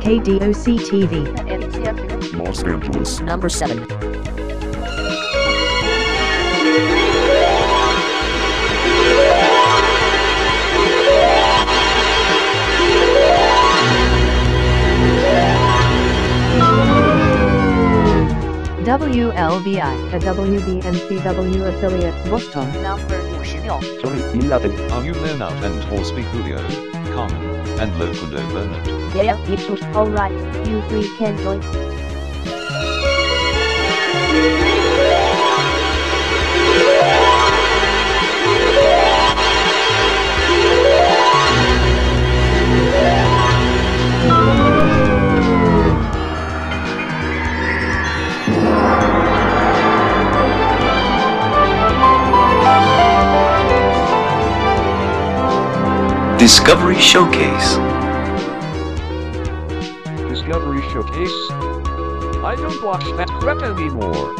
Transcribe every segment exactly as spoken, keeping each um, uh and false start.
K D O C T V. Los Angeles. Number seven. W L V I, a W B N C W affiliate, Boston. Number fifty-six. Sorry, Iladen. Are you Leonard and Horsby Julio, Carmen, and Loquendo Bernard? Yeah, it's just alright, you three can join. Discovery Showcase. Discovery Showcase? I don't watch that crap anymore.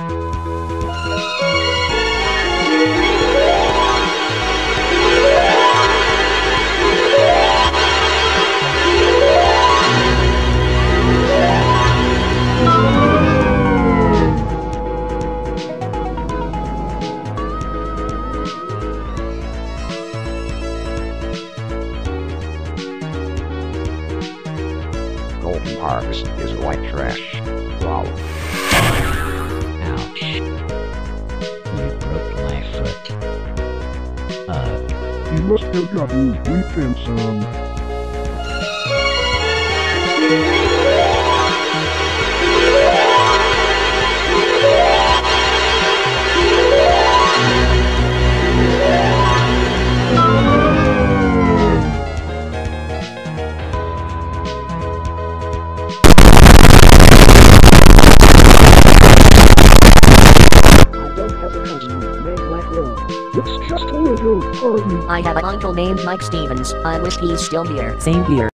Golden Harvest is white trash. Wow. Ouch. You broke my foot. Uh. You must have gotten defense on. It's just a little party. I have an uncle named Mike Stevens. I wish he's still here. Same here.